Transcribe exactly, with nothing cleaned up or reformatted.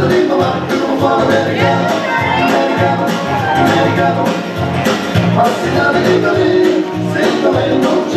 ritmo va come un po' americano, americano, americano. Passi da lì, sento vento